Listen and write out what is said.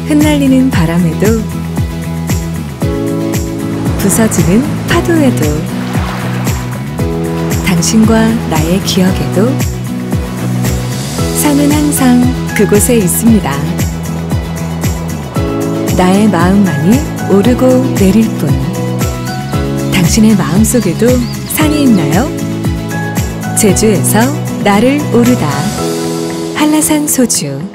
흩날리는 바람에도 부서지는 파도에도 당신과 나의 기억에도 산은 항상 그곳에 있습니다. 나의 마음만이 오르고 내릴 뿐 당신의 마음속에도 산이 있나요? 제주에서 나를 오르다 한라산 소주